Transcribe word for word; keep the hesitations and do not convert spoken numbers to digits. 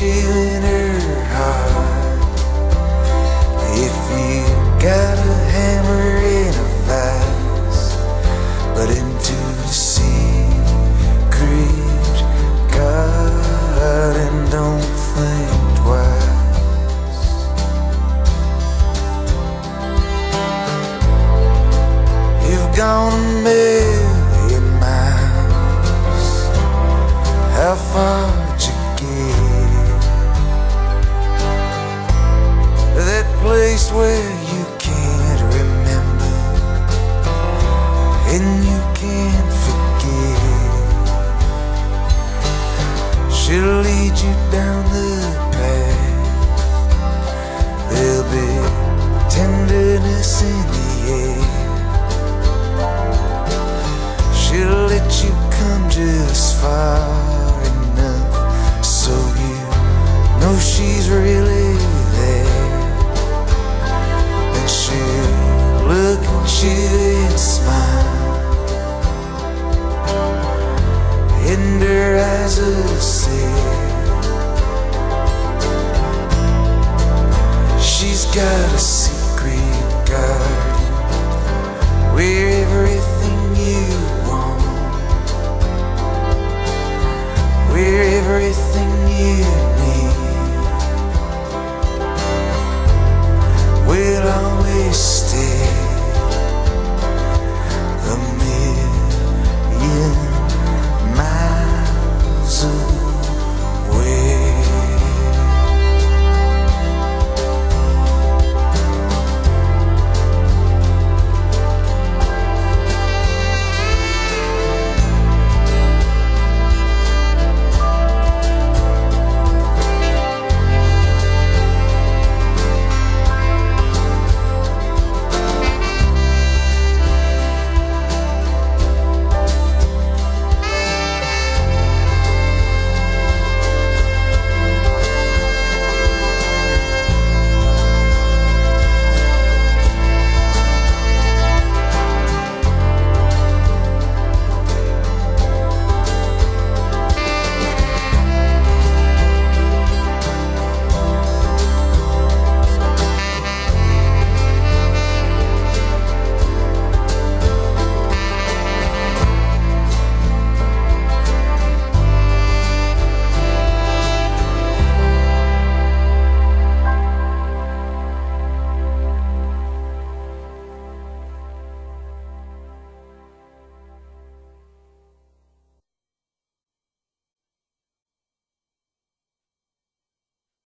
you in her heart. If you got a hammer in a vase, but into the secret garden, don't think twice. You've gone a million miles. How far'd you get? That place where you can't remember and you can't forget. She'll lead you down the path. There'll be tenderness in the air. She'll let you come just far enough so you know she's really there. And she'll look at you and smile, and her eyes will say she's got a secret, God.